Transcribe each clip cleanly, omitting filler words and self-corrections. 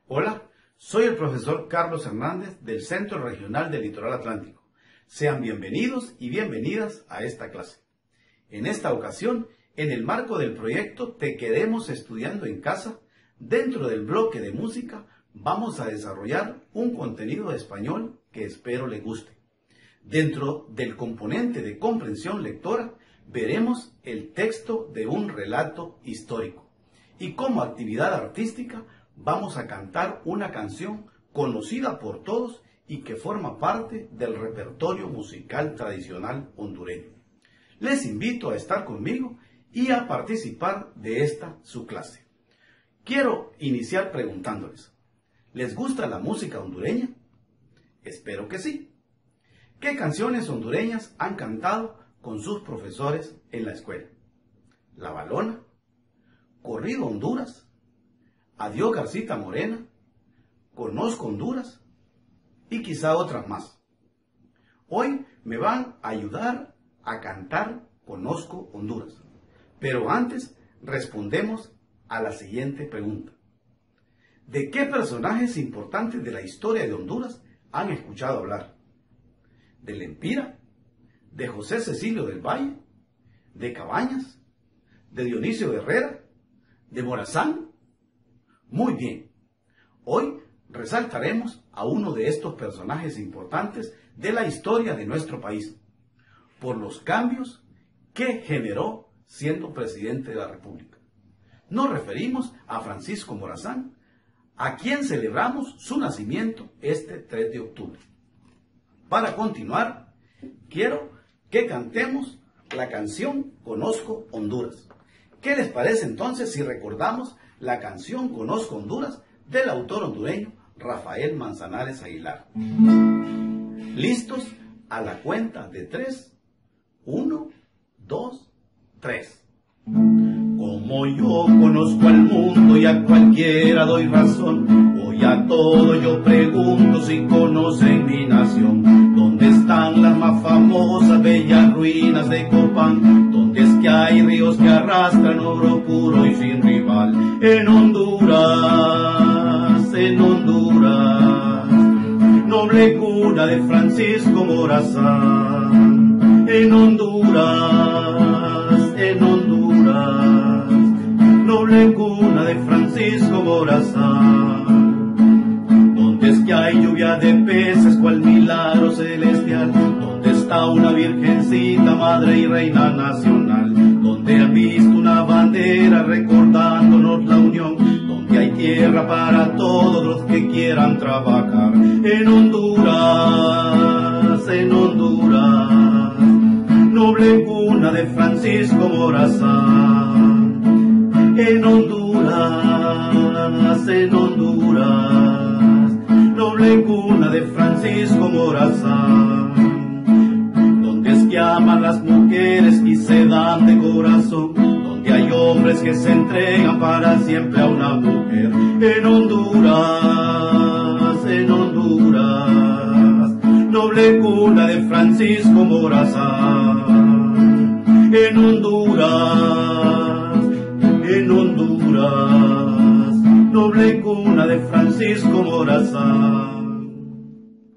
Hola, soy el profesor Carlos Hernández del Centro Regional del Litoral Atlántico. Sean bienvenidos y bienvenidas a esta clase. En esta ocasión, en el marco del proyecto Te Quedemos Estudiando en Casa, dentro del bloque de música, vamos a desarrollar un contenido de español que espero le guste. Dentro del componente de comprensión lectora, veremos el texto de un relato histórico. Y como actividad artística, vamos a cantar una canción conocida por todos y que forma parte del repertorio musical tradicional hondureño. Les invito a estar conmigo y a participar de esta su clase. Quiero iniciar preguntándoles, ¿les gusta la música hondureña? Espero que sí. ¿Qué canciones hondureñas han cantado con sus profesores en la escuela? La Balona, Corrido Honduras, Adiós Garcita Morena, Conozco Honduras y quizá otras más. Hoy me van a ayudar a cantar Conozco Honduras. Pero antes respondemos a la siguiente pregunta. ¿De qué personajes importantes de la historia de Honduras han escuchado hablar? ¿De Lempira? ¿De José Cecilio del Valle? ¿De Cabañas? ¿De Dionisio Herrera? ¿De Morazán? Muy bien. Hoy resaltaremos a uno de estos personajes importantes de la historia de nuestro país, por los cambios que generó siendo presidente de la República. Nos referimos a Francisco Morazán, a quien celebramos su nacimiento este 3 de octubre. Para continuar, quiero que cantemos la canción Conozco Honduras. ¿Qué les parece entonces si recordamos la canción Conozco Honduras del autor hondureño Rafael Manzanares Aguilar? ¿Listos? A la cuenta de 3. 1, 2, 3. Como yo conozco al mundo y a cualquiera doy razón, hoy a todo yo pregunto si conocen mi nación. ¿Dónde están las más famosas bellas ruinas de Copán? ¿Dónde es que hay ríos que arrastran oro puro y sin rival? En Honduras, noble cuna de Francisco Morazán. En Honduras, noble cuna de Francisco Morazán. Donde es que hay lluvia de peces cual milagro celestial, donde está una virgencita, madre y reina nacional, donde han visto una bandera recordándonos la unión, donde hay tierra para todos los que quieran trabajar. En Honduras, noble cuna de Francisco Morazán. En Honduras, noble cuna de Francisco Morazán. Donde es que aman las mujeres y se dan de corazón, donde hay hombres que se entregan para siempre a una mujer. En Honduras, noble cuna de Francisco Morazán. En Honduras, noble cuna de Francisco Morazán.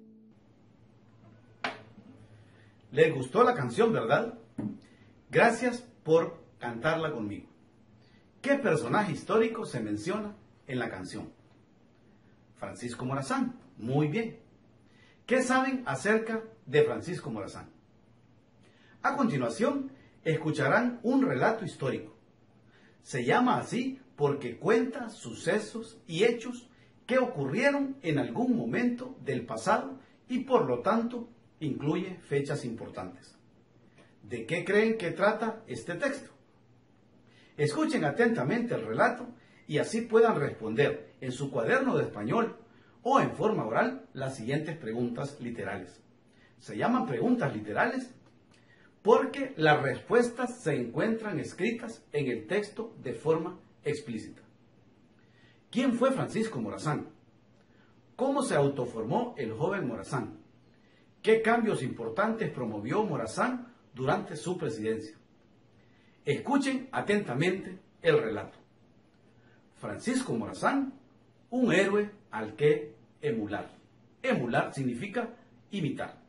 ¿Les gustó la canción, verdad? Gracias por cantarla conmigo. ¿Qué personaje histórico se menciona en la canción? Francisco Morazán. Muy bien. ¿Qué saben acerca de Francisco Morazán? A continuación, escucharán un relato histórico. Se llama así porque cuenta sucesos y hechos que ocurrieron en algún momento del pasado y por lo tanto incluye fechas importantes. ¿De qué creen que trata este texto? Escuchen atentamente el relato y así puedan responder en su cuaderno de español o en forma oral las siguientes preguntas literales. Se llaman preguntas literales porque las respuestas se encuentran escritas en el texto de forma explícita. ¿Quién fue Francisco Morazán? ¿Cómo se autoformó el joven Morazán? ¿Qué cambios importantes promovió Morazán durante su presidencia? Escuchen atentamente el relato. Francisco Morazán, un héroe al que emular. Emular significa imitar.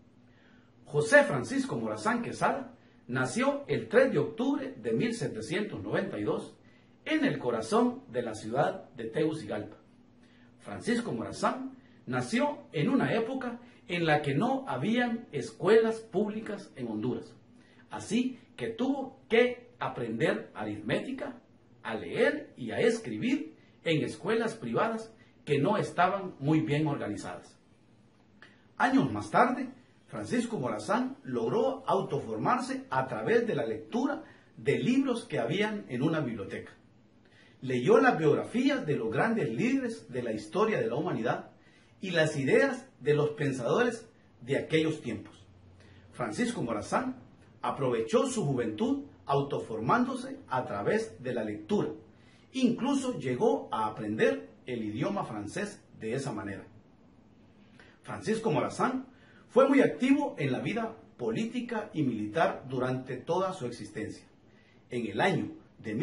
José Francisco Morazán Quesada nació el 3 de octubre de 1792 en el corazón de la ciudad de Tegucigalpa. Francisco Morazán nació en una época en la que no habían escuelas públicas en Honduras, así que tuvo que aprender aritmética, a leer y a escribir en escuelas privadas que no estaban muy bien organizadas. Años más tarde, Francisco Morazán logró autoformarse a través de la lectura de libros que habían en una biblioteca. Leyó las biografías de los grandes líderes de la historia de la humanidad y las ideas de los pensadores de aquellos tiempos. Francisco Morazán aprovechó su juventud autoformándose a través de la lectura. Incluso llegó a aprender el idioma francés de esa manera. Francisco Morazán fue muy activo en la vida política y militar durante toda su existencia. En el año de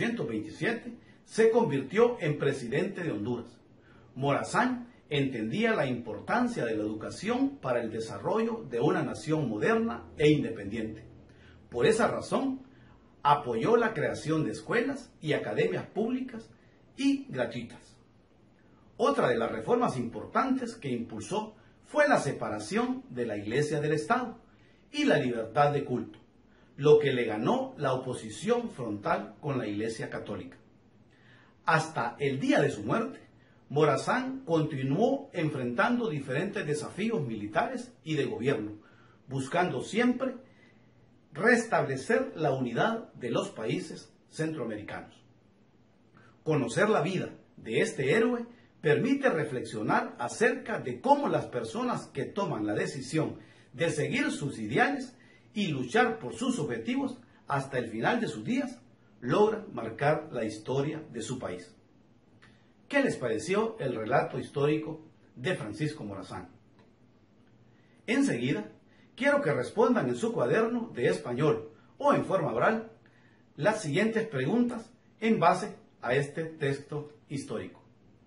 1827 se convirtió en presidente de Honduras. Morazán entendía la importancia de la educación para el desarrollo de una nación moderna e independiente. Por esa razón, apoyó la creación de escuelas y academias públicas y gratuitas. Otra de las reformas importantes que impulsó fue la separación de la Iglesia del Estado y la libertad de culto, lo que le ganó la oposición frontal con la Iglesia Católica. Hasta el día de su muerte, Morazán continuó enfrentando diferentes desafíos militares y de gobierno, buscando siempre restablecer la unidad de los países centroamericanos. Conocer la vida de este héroe permite reflexionar acerca de cómo las personas que toman la decisión de seguir sus ideales y luchar por sus objetivos hasta el final de sus días logran marcar la historia de su país. ¿Qué les pareció el relato histórico de Francisco Morazán? Enseguida, quiero que respondan en su cuaderno de español o en forma oral las siguientes preguntas en base a este texto histórico.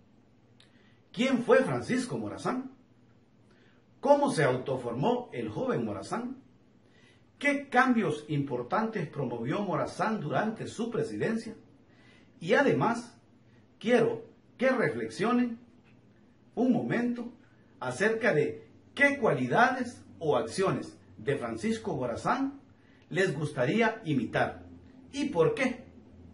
¿Quién fue Francisco Morazán? ¿Cómo se autoformó el joven Morazán? ¿Qué cambios importantes promovió Morazán durante su presidencia? Y además, quiero que reflexionen un momento acerca de qué cualidades o acciones de Francisco Morazán les gustaría imitar y por qué.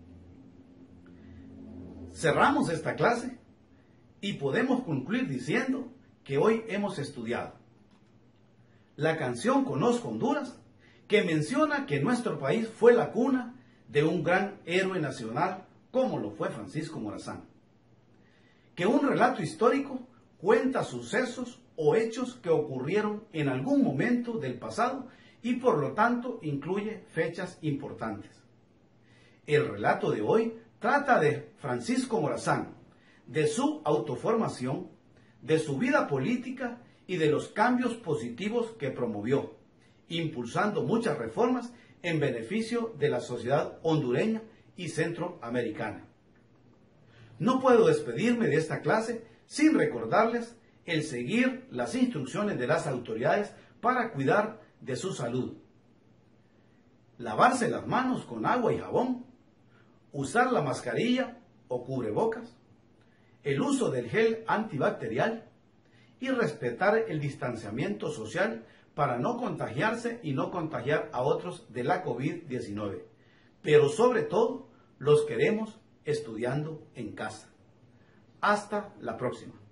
Cerramos esta clase y podemos concluir diciendo que hoy hemos estudiado la canción Conozco Honduras, que menciona que nuestro país fue la cuna de un gran héroe nacional como lo fue Francisco Morazán. Que un relato histórico cuenta sucesos o hechos que ocurrieron en algún momento del pasado y por lo tanto incluye fechas importantes. El relato de hoy trata de Francisco Morazán, de su autoformación, de su vida política y de los cambios positivos que promovió, impulsando muchas reformas en beneficio de la sociedad hondureña y centroamericana. No puedo despedirme de esta clase sin recordarles el seguir las instrucciones de las autoridades para cuidar de su salud. Lavarse las manos con agua y jabón, usar la mascarilla o cubrebocas, el uso del gel antibacterial y respetar el distanciamiento social para no contagiarse y no contagiar a otros de la COVID-19. Pero sobre todo, los queremos estudiando en casa. Hasta la próxima.